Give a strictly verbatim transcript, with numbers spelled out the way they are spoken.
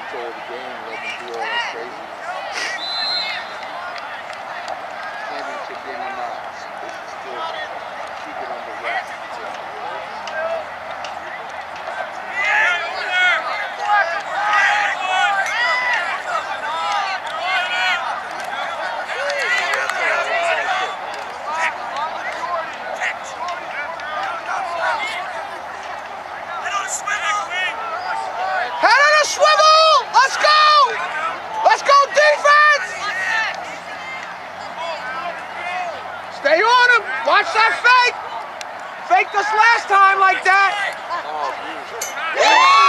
control of the game and let them do all that crazy. Championship game or not, they should still keep it under wraps. Head on a swivel! Let's go! Let's go, defense! Stay on him! Watch that fake! Faked us last time like that! Oh, beautiful. Yeah!